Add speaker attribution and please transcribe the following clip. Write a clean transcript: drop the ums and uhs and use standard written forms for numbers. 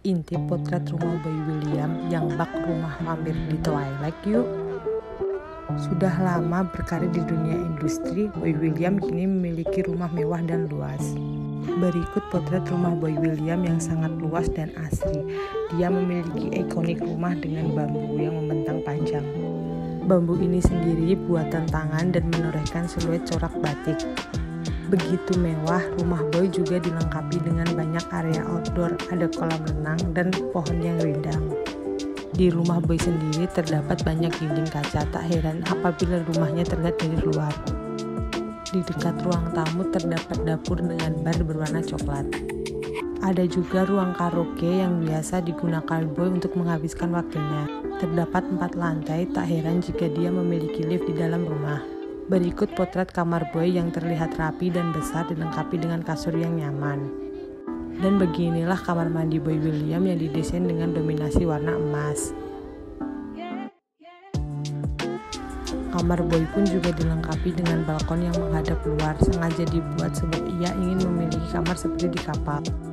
Speaker 1: intip potret rumah Boy William yang bak rumah mampir di Twilight yuk. Sudah lama berkarir di dunia industri, Boy William kini memiliki rumah mewah dan luas. Berikut potret rumah Boy William yang sangat luas dan asri. Dia memiliki ikonik rumah dengan bambu yang membentang panjang. Bambu ini sendiri buatan tangan dan menorehkan siluet corak batik. Begitu mewah, rumah Boy juga dilengkapi dengan banyak area outdoor, ada kolam renang dan pohon yang rindang. Di rumah Boy sendiri terdapat banyak dinding kaca, tak heran apabila rumahnya terlihat dari luar. Di dekat ruang tamu terdapat dapur dengan bar berwarna coklat. Ada juga ruang karaoke yang biasa digunakan Boy untuk menghabiskan waktunya. Terdapat 4 lantai, tak heran jika dia memiliki lift di dalam rumah. Berikut potret kamar Boy yang terlihat rapi dan besar dilengkapi dengan kasur yang nyaman. Dan beginilah kamar mandi Boy William yang didesain dengan dominasi warna emas. Kamar Boy pun juga dilengkapi dengan balkon yang menghadap luar, sengaja dibuat sebab ia ingin memiliki kamar seperti di kapal.